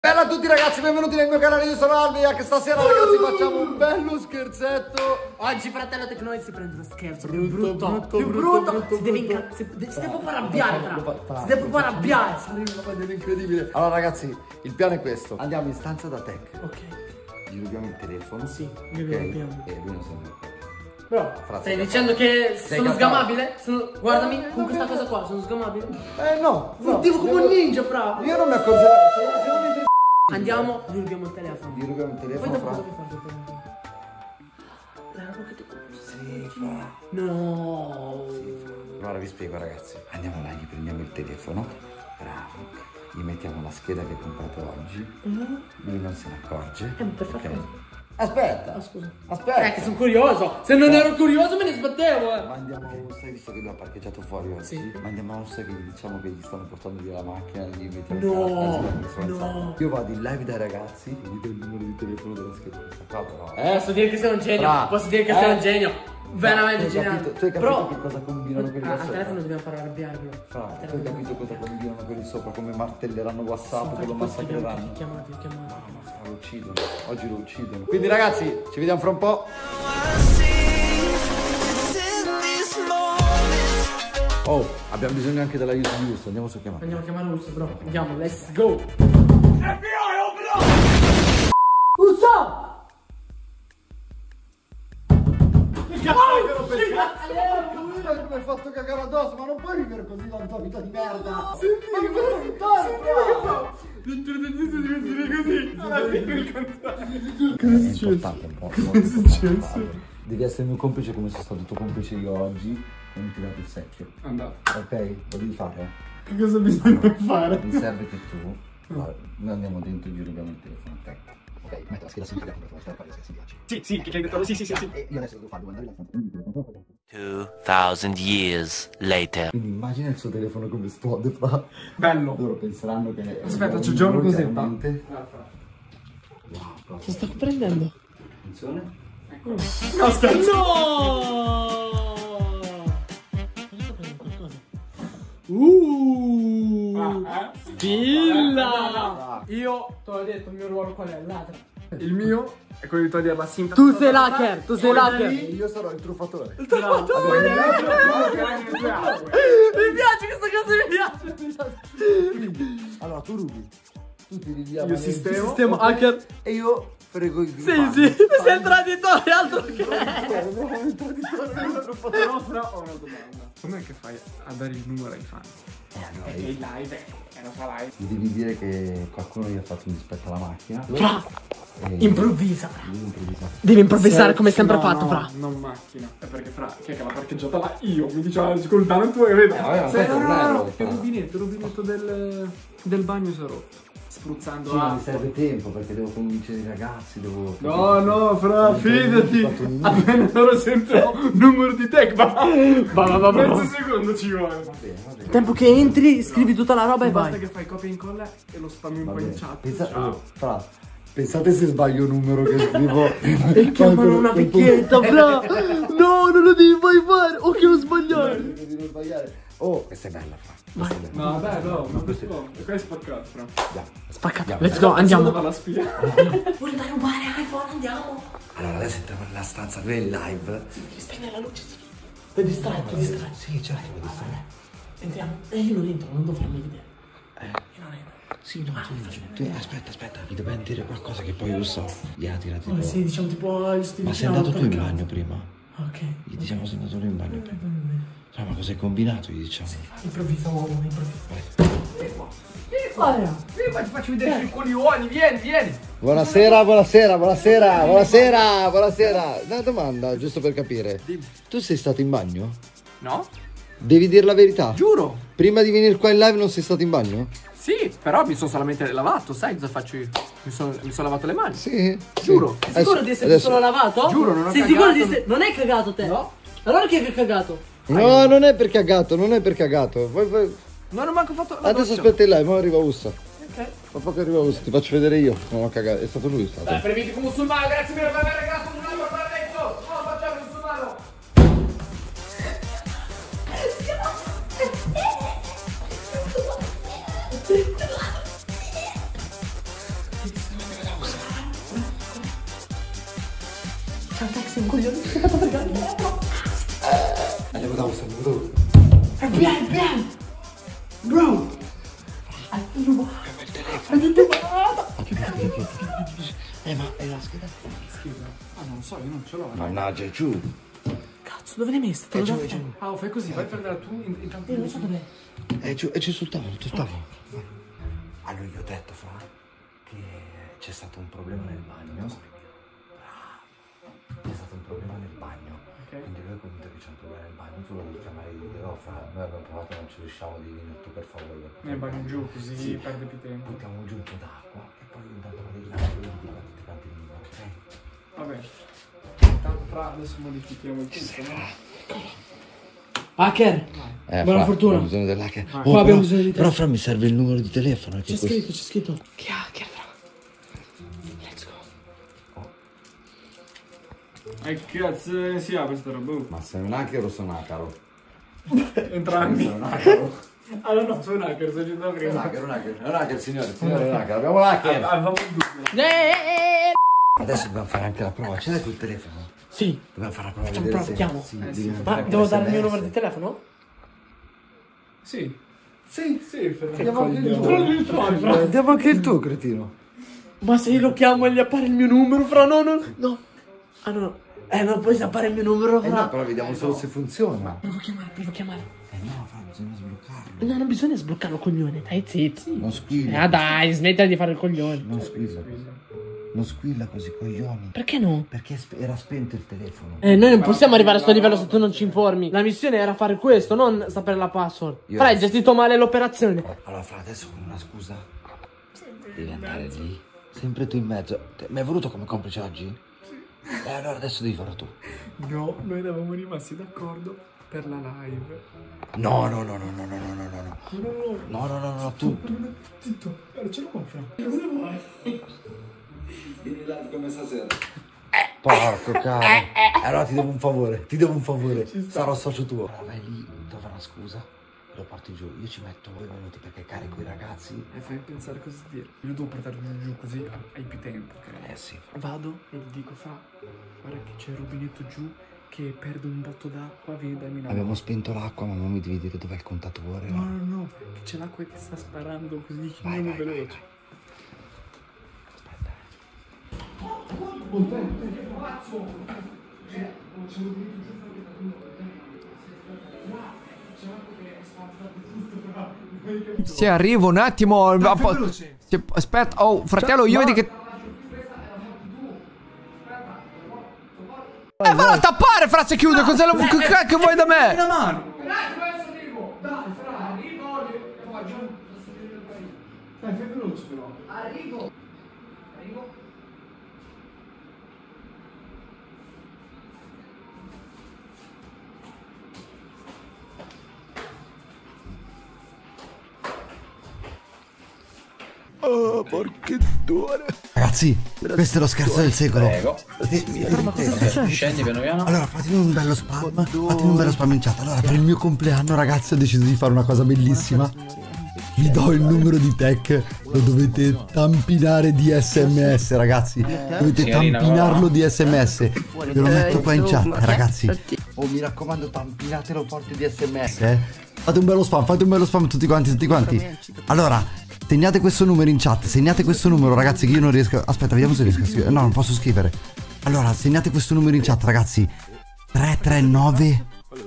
Bella a tutti ragazzi, benvenuti nel mio canale, io sono Alvia, che stasera ragazzi facciamo un bello scherzetto. Oggi fratello Tecnoid si prende uno scherzo più brutto. Si deve proprio arrabbiare, si deve proprio arrabbiare. Sarebbe una maniera incredibile. Allora ragazzi, il piano è questo. Andiamo in stanza da Tech. Ok. Gli rubiamo il telefono. Sì, gli rubiamo. E lui non se ne accorge. Bro, stai dicendo che sono sgamabile? Guardami, con questa cosa qua, sono sgamabile? No. Furtivo come un ninja, bravo. Io non mi accorgerei. Andiamo, gli rubiamo il telefono. Gli rubiamo il telefono. Poi dopo cosa fai col telefono? La roba che tu... Sì, fa. No. Allora vi spiego ragazzi. Andiamo là, gli prendiamo il telefono. Bravo. Gli mettiamo la scheda che hai comprato oggi. Lui non se ne accorge. Perfetto. Okay. Aspetta. Scusa. Aspetta. Che sono curioso. Se non ero curioso me ne sbattevo. Ma andiamo a un sai, visto che lui ha parcheggiato fuori oggi? Sì. Ma andiamo a un sai che gli diciamo che gli stanno portando via la macchina, gli mettiamo No. Io vado in live dai ragazzi, gli do il numero di telefono della scheda questa qua però. Posso dire che sei un genio. Bra. Posso dire che sei un genio. Veramente geniale. Tu hai capito che cosa combinano quelli da al sopra? telefono dobbiamo far arrabbiare però. Tu hai capito cosa combinano quelli sopra? Come martelleranno WhatsApp, come lo massacreranno? Chiamati. Lo uccidono, oggi lo uccidono. Quindi ragazzi, ci vediamo fra un po'. Oh, abbiamo bisogno anche dell'aiuto di Urso, andiamo a chiamare. Andiamo a chiamare Urso, bro. Andiamo, let's go. FBI, open up! Urso! Mi hai fatto cagare addosso, ma non puoi vivere così la tua vita di merda. Cosa è successo? Devi essere il mio complice come sono stato tuo complice io oggi e mi ti dato il secchio. Andate. Ok? Lo devi fare? Che cosa bisogna fare? Mi serve che tu, noi andiamo dentro e gli rubiamo il telefono a te. Ok, metto la scheda sempre con la scheda si piace. Sì, che hai detto? Sì. E io adesso devo fare, devo andare là. 2000 years later. Quindi immagina il suo telefono come esplode fra. Bello. Loro penseranno che... Aspetta, c'è già una cosetta. Wow, Che sto prendendo? attenzione. No, scherzo. No! Sto prendendo qualcosa. Spilla! Io te l'ho detto, il mio ruolo qual è? Ladra. Il mio è quello di togliere la cinta. Tu sei l'hacker, tu sei l'hacker. Io sarò il truffatore. Mi piace questa cosa, mi piace. Allora tu rubi, tu ti ridiamo Io Sistema hacker. e io frego il Sì, sei il traditore, altro che. Però ho una domanda. Com'è che fai a dare il numero ai fan? Allora, Il live è una sua live. gli devi dire che qualcuno gli ha fatto un dispetto alla macchina. Improvvisa. Improvvisa. Devi improvvisare come sempre fatto, fra. Non macchina. È perché fra, chi è che l'ha parcheggiata là? Io. Mi diceva col talento e vedo. Il rubinetto del bagno si è rotto. Spruzzando Sì, ma mi acqua. serve tempo perché devo convincere i ragazzi, devo... No, fra, fidati. Fatto un- Appena loro sentono numero di tech, va. Mezzo secondo ci vuole. Va bene. Tempo che entri, scrivi tutta la roba e Basta vai. che fai copia e incolla e lo spammi un Va po' in bene. chat. Ciao. Fra, pensate se sbaglio numero che scrivo. E chiamano una vecchietta, bro. No, non lo devi mai fare. O che ho sbagliato. Devo sbagliare. Oh, questa è bella, fra. Questa è bella. No, vabbè, no, ma questo e qua è spaccato, fra. Spaccato. Let's go, andiamo. Dove va la spia? Vuoi andare a rubare iPhone? Andiamo. Allora, adesso entriamo nella stanza, lui è in live. Devi spegnere la luce. Ti distrai, ti distrai. Sì, certo, mi distrae. Entriamo. E io non entro, non devo farmi vedere. Io non entro. Sì, no, aspetta, gli dobbiamo dire qualcosa che poi lo so. Tirati. Oh, sì, diciamo tipo il stile. Ma sei andato tu in bagno prima? Ok. Gli diciamo sei andato lui in bagno prima. Cioè, ma cosa hai combinato, gli diciamo? Improvvisa, uomo, improvvisa. Ti faccio vedere i coglioni, vieni. Buonasera. Una domanda, giusto per capire. Tu sei stato in bagno? No? Devi dire la verità. Giuro. Prima di venire qua in live non sei stato in bagno? Sì, però mi sono solamente lavato, sai cosa faccio io? Mi sono lavato le mani. Sì. Giuro. Sei sicuro di esserti solo lavato? Giuro, non ho Sei cagato. sicuro di essere... Non hai cagato te? No. Allora chi è che ha cagato? No, non è per cagato. Vai. Non ho manco fatto la Adesso doccia. aspetta in live, ma arriva Ussa. Ok. Ma poi che arriva Ussa, ti faccio vedere io. Non ho cagato, è stato lui, è stato. Dai, prevedi come musulmano, grazie mille per aver regalato un nuovo parlamento. No, facciamo il musulmano. Ciao Tex, sei un coglione. Ti ho fatto fregare dietro. Andiamo da uso, andiamo da uso. FBI! Bro! Hai rubato! Il telefono. Hai rubato! Ma è la scheda. Scheda. Ah, non lo so, io non ce l'ho. Mannaggia, è giù. Cazzo, dove l'hai messa? Te lo È do. giù. Ah, fai così, vai a prendere tu intanto. Non so dov'è. È giù sul tavolo, sul tavolo. Allora gli ho detto, Fra, che c'è stato un problema nel bagno. C'è stato un problema nel bagno. Ok. Quindi lui è convinto che c'è un problema nel bagno. Tu lo devi chiamare e dire, oh Fra, noi abbiamo provato e non ci riusciamo, di venire tu per favore. Ne bagno giù così Sì. perde più tempo. Buttiamo giù un po' d'acqua e poi intanto vado in là e dico a tutti quanti il numero, ok? Vabbè. Tanto Fra, adesso modifichiamo il tutto, no? Hacker! Buona fortuna. Ho bisogno dell'hacker. Qua abbiamo bisogno di te. Però Fra mi serve il numero di telefono. C'è scritto. Che hacker, Fra? Let's go. Che cazzo si ha questa roba? Ma sei un hacker o sono un hacker? Entrambi. Sei un hacker? Allora no, sono un hacker, sto dicendo È un prima. hacker, è un hacker, signore, è un hacker. Abbiamo l'hacker. Avevamo un dubbio. Adesso dobbiamo fare anche la prova. Ce l'hai sul telefono? Sì. Dobbiamo fare la prova. Facciamo vedere prova, se- chiamo. Sì, Sì. devi Ma mettere devo anche dare il mio l'SMS. numero di telefono? Sì. Sì. Andiamo anche il Andiamo anche il tuo, cretino. Ma se io lo chiamo e gli appare il mio numero, Fra? No. Ah no. Non puoi appare il mio numero, Fra. No, però vediamo solo se funziona. Provo a chiamare. No, Fra, bisogna sbloccarlo. No, non bisogna sbloccare il coglione, dai zitto. Non squilla. Dai, smettila di fare il coglione. Non squilla. Non squilla così, coglioni. Perché no? Perché era spento il telefono. Noi non possiamo arrivare a sto livello se tu non ci informi. La missione era fare questo, non sapere la password. Io- Hai gestito male l'operazione. Allora, Fra, adesso con una scusa. Devi andare lì. Sempre tu in mezzo. Mi hai voluto come complice oggi? Sì. Allora adesso devi farlo tu. No, noi eravamo rimasti d'accordo per la live. No, tu. Zitto, ce l'ho con Fra. Vieni là come stasera. Porco caro. Allora ti devo un favore. Sarò socio tuo. Allora vai lì, trova una scusa. Lo porti giù. Io ci metto 2 minuti perché carico i ragazzi. E fai pensare cosa dire. Io devo portarlo giù così hai più tempo, ok? Sì. Vado e gli dico, Fra, guarda che c'è il rubinetto giù che perde un botto d'acqua, vieni dammi una mano. Abbiamo spento l'acqua, ma non mi devi dire dov'è il contatore. No, che c'è l'acqua che sta sparando così, andiamo veloce. Sì, arrivo un attimo. Aspetta, oh, fratello, io vedi che. Vado a tappare, Fra, se chiude. Cosa che vuoi da me? La mano! Dai, fai veloce però. Arrivo. Oh, porchettone. Ragazzi, questo è lo scherzo del secolo. Prego. Scendi piano piano. Allora, fatemi un bello spam in chat. Allora, per il mio compleanno, ragazzi, ho deciso di fare una cosa bellissima. Vi do il numero di tech. Lo dovete tampinare di SMS, ragazzi. Dovete tampinarlo di SMS. Ve lo metto qua in chat, ragazzi. Oh, mi raccomando, tampinatelo forte di SMS, Fate un bello spam tutti quanti. Allora, segnate questo numero in chat. Segnate questo numero, ragazzi, che io non riesco. Aspetta, vediamo se riesco a scrivere. No, non posso scrivere. Allora, segnate questo numero in chat, ragazzi. 339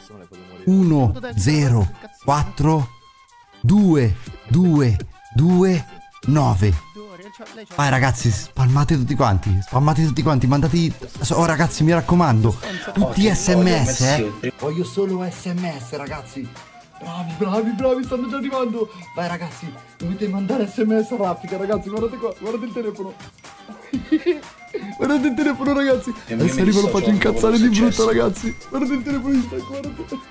104 2 Vai, ragazzi, spammate tutti quanti. Mandate. Oh, ragazzi, mi raccomando, tutti SMS, Voglio solo SMS, ragazzi. Bravi, stanno già arrivando. Vai, ragazzi, dovete mandare SMS a raffica, ragazzi. Guardate qua, guardate il telefono. Guardate il telefono, ragazzi. Adesso arrivo, lo faccio incazzare di brutto, ragazzi. Guardate il telefono di stacco, guardate.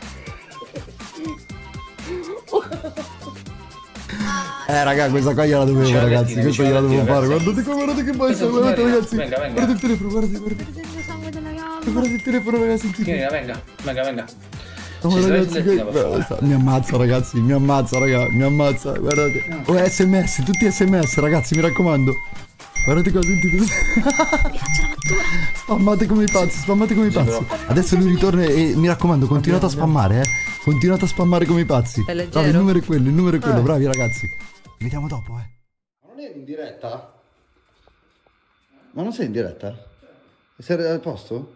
Raga, questa qua gliela dovevo, ragazzi. Questa gliela devo fare. Guardate qua, guardate che bello. Guardate, ragazzi. Guardate il telefono, guardate il telefono, ragazzi. Venga. Oh, ragazzi, mi ammazza, ragazzi. Mi ammazza. Guardate. Oh, SMS, tutti SMS, ragazzi, mi raccomando. Guardate qua tutti così. Spammate come i pazzi, spammate come i pazzi. Adesso lui ritorna e mi raccomando, continuate a spammare, Continuate a spammare come i pazzi. Bravi, il numero è quello, bravi ragazzi. Ci vediamo dopo, Ma non eri in diretta? Ma non sei in diretta? Sei al posto?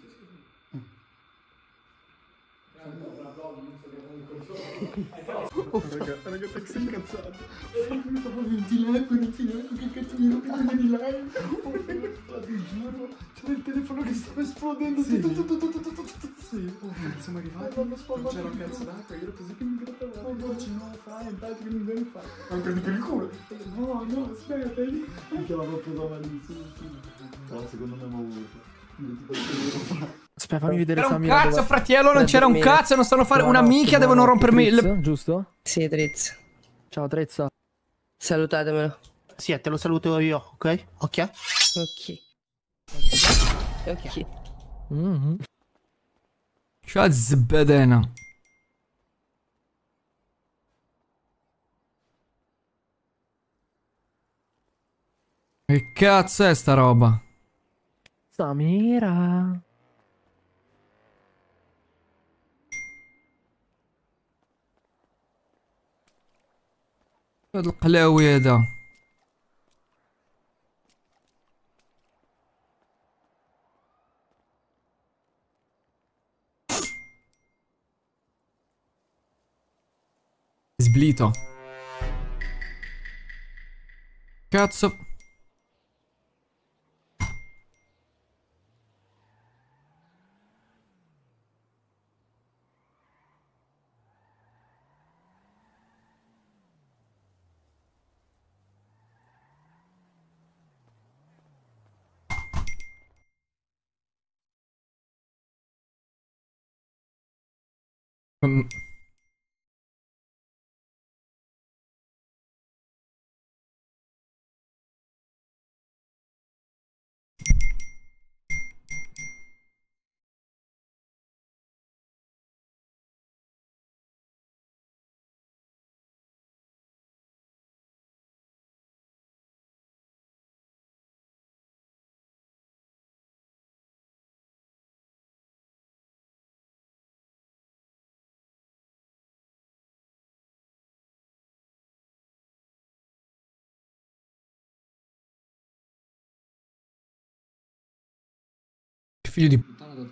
Raga, te sei incazzato. Mi fa non ti leggo, che cazzo mi rompi di live. Ti giuro, c'era il telefono che stava esplodendo. Sì, siamo arrivati, non c'era un cazzo d'acqua, io ero così che mi grattavo. No, non fai, intanto che non devi fare. Ma mi prendi per il culo. No, aspetta, mi chiama proprio da malissimo. No, secondo me mi ho avuto. Aspetta, fammi vedere. C'era un cazzo, fratello, non c'era un cazzo, non stanno a fare una minchia, devono rompermi le... Giusto? Sì, Trezza. Ciao, Trezza. Salutatemelo. Sì, te lo saluto io, ok? Ok? Ok. Ciao zbedena. Che cazzo è sta roba? Samira. القلاوي هذا sblito. Cazzo. Figlio di puttana da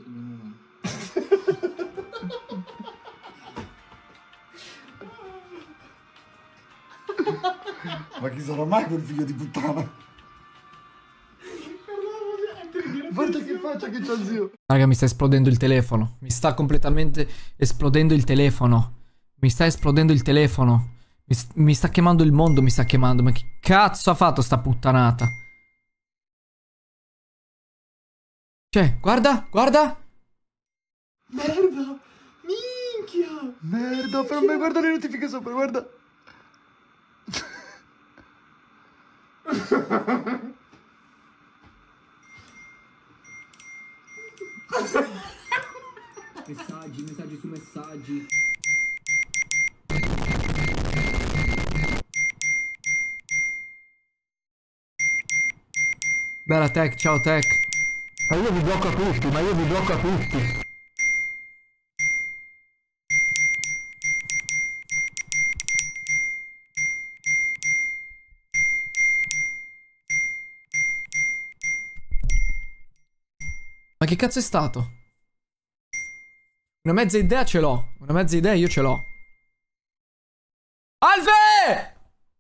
Ma chi sarà mai quel figlio di puttana? Guarda che faccia che c'ha zio. Raga, mi sta esplodendo il telefono. Mi sta completamente esplodendo il telefono. Mi sta esplodendo il telefono. Mi sta chiamando il mondo, mi sta chiamando. Ma che cazzo ha fatto sta puttanata? Cioè, guarda, guarda. Merda! Minchia! Merda, però me guarda le notifiche sopra, guarda. Messaggi su messaggi. Bella Tech, ciao Tech. Ma io vi blocco a tutti, Ma che cazzo è stato? Una mezza idea ce l'ho. Una mezza idea io ce l'ho. Alve!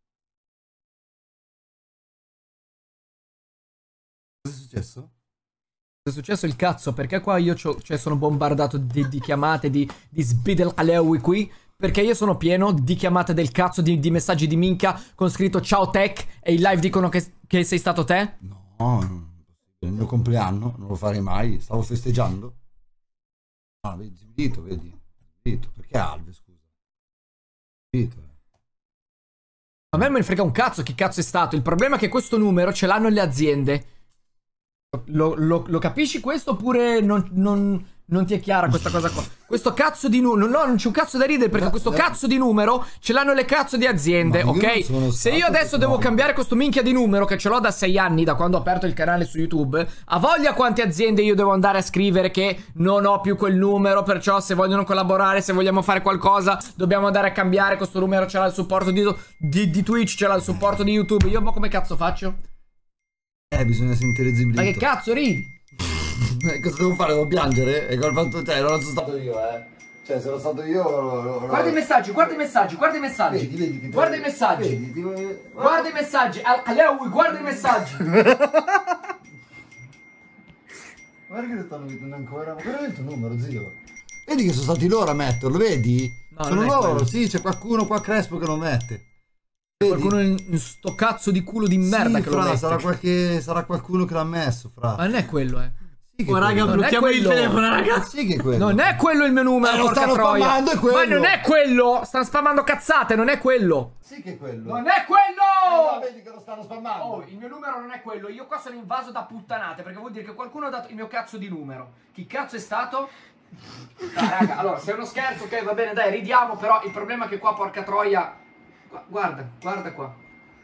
Cosa è successo? È successo il cazzo, perché qua io cioè sono bombardato di chiamate, di sbidel alewi qui, perché io sono pieno di chiamate del cazzo, di messaggi di minchia con scritto ciao Tech e in live dicono che sei stato te? No, il mio compleanno, non lo farei mai, stavo festeggiando. Ah, vedi, sbito, perché Alve, scusa? Sbito. A me me ne frega un cazzo chi cazzo è stato, il problema è che questo numero ce l'hanno le aziende. Lo capisci questo oppure non Non ti è chiara questa cosa qua. Questo cazzo di numero. No, non c'è un cazzo da ridere perché questo cazzo di numero ce l'hanno le cazzo di aziende, ok? Se io adesso devo cambiare questo minchia di numero che ce l'ho da 6 anni, da quando ho aperto il canale su YouTube, a voglia quante aziende io devo andare a scrivere che non ho più quel numero, perciò se vogliono collaborare, se vogliamo fare qualcosa, dobbiamo andare a cambiare. Questo numero ce l'ha il supporto di Twitch, ce l'ha il supporto di YouTube. Io ma come cazzo faccio? Bisogna sentire Zibritto. Ma che cazzo ridi? Cosa devo fare? Devo piangere? E col fatto te, non sono stato io, Cioè, se ero stato io... Guarda i messaggi, guarda i messaggi, guarda i messaggi. Vedi che guarda i messaggi. Guarda i messaggi. Al-Khalawi, guarda i messaggi. Guarda che lo stanno mettendo ancora. Ma quello è il tuo numero, zio. Vedi che sono stati loro a metterlo, vedi? No, sono loro, sì, c'è qualcuno qua Crespo che lo mette. Vedi? Qualcuno in sto cazzo di culo di merda che lo mette. Sarà qualcuno che l'ha messo, fra. Ma non è quello, Sì che raga, blocchiamo il telefono, ragazzi. Sì che è quello. Non è quello il mio numero, lo porca stanno troia. spammando, è quello. Ma non è quello. Stanno spammando cazzate, non è quello. Sì che è quello. Non è quello. No, vedi che lo stanno spammando. Oh, il mio numero non è quello. Io qua sono invaso da puttanate, perché vuol dire che qualcuno ha dato il mio cazzo di numero. Chi cazzo è stato? Dai, raga, allora, se è uno scherzo, ok, va bene, dai, ridiamo, però il problema è che qua, porca troia. Guarda qua.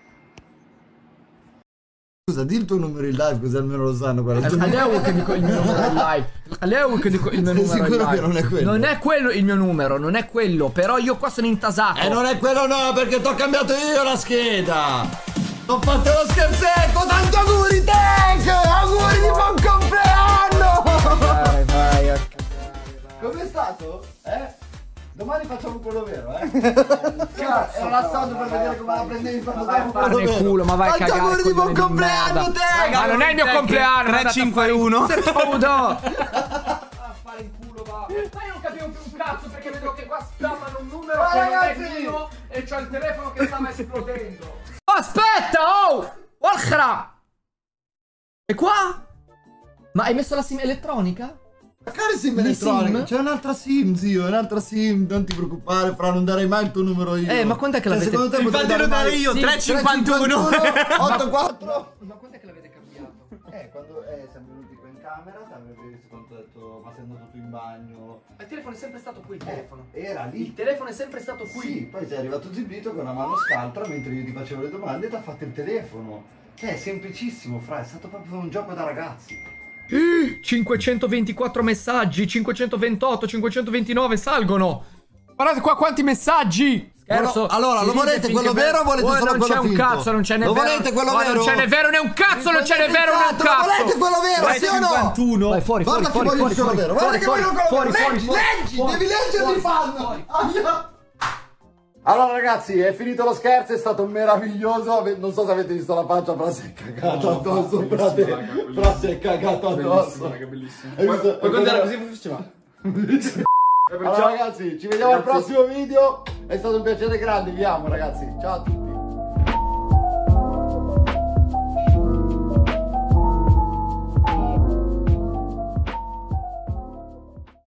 Scusa, di il tuo numero in live così almeno lo sanno. Al-Khalawi che dico il mio numero in live. Al-Khalawi che dico il mio numero in sicuro live. che non è quello. Non è quello il mio numero, non è quello. Però io qua sono intasato. Non è quello no, perché t'ho cambiato io la scheda. Ho fatto lo scherzetto, tanti auguri Tech! Auguri di buon compleanno! Vai. Com'è stato? Domani facciamo quello vero, Era l'assaggio per vedere come la prendevi quando Vai a farne il culo, ma vai a tanti cagare. auguri di buon compleanno Tech! Ma non è il mio compleanno, 351. A fare il culo, va. Ma io non capivo più un cazzo perché vedo che qua spammano un numero che non è mio e c'ho il telefono che stava esplodendo. Oh, aspetta, oh! Walkhra! E qua? Ma hai messo la SIM elettronica? Magari SIM Le elettronica, SIM? c'è un'altra SIM, zio, un'altra SIM, non ti preoccupare, fra, non darei mai il tuo numero io. Ma quando è che l'avete... Secondo te potrei Infatti lo darei io, Sì, 351. 84. Ma quando è che l'avete cambiato? Quando siamo venuti qua in camera, ti avevi visto quando ho detto, ma sei andato tu in bagno? Il telefono è sempre stato qui, il telefono. Era lì. Il telefono è sempre stato qui. Sì, poi sei arrivato Zibito con una mano scaltra mentre io ti facevo le domande e ti ha fatto il telefono. È semplicissimo, fra, è stato proprio un gioco da ragazzi. 524 messaggi, 528, 529 salgono. Guardate qua quanti messaggi. Scherzo. Allora, lo volete quello vero o volete solo quello finto? Non c'è un cazzo, non ce n'è vero. Lo volete quello vero? Non ce n'è vero né un cazzo, non ce n'è vero né un cazzo. Lo volete quello vero, sì o no? 51. Vai fuori, Guarda che voglio quello vero, guarda che voglio quello vero. Leggi, devi leggerli, fan. Allora ragazzi, è finito lo scherzo, è stato meraviglioso. Non so se avete visto la faccia, però si è cagato addosso, frate. Però si è cagato addosso. Bellissimo. Puoi continuare così faceva. Allora ragazzi, ci vediamo al prossimo video. È stato un piacere grande, vi amo ragazzi. Ciao a tutti.